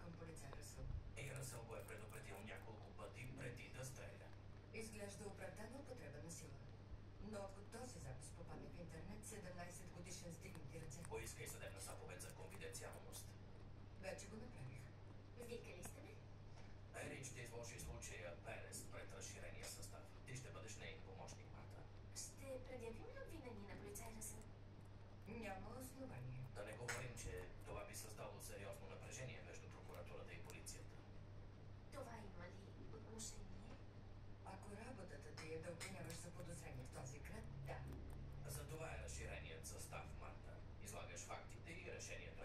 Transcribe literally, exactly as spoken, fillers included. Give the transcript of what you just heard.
към полицай Ръсъл. И Ръсъл го е предупредил няколко пъти преди да стреля. Изглежда оправдана употреба на сила. Но ако този запис попадне в интернет, седемнайсет годишен с дигнати ръце. Поискай съдебна заповед за конфиденциалност. Вече го направих. Викали сте ме? Ерин ще изложи случая Перес пред разширения състав. Ти ще бъдеш нейн помощник, Марта. Ще предявим ли обвинение на полицай Ръсъл? Няма основание. Да не говорим, че това би създало сериозно напрежение между прокуратурата и полицията. Това има ли отношение? Ако работата ти е да обвиняваш за подозрение в този град, да. За това е разширеният състав, Марта. Излагаш фактите и решението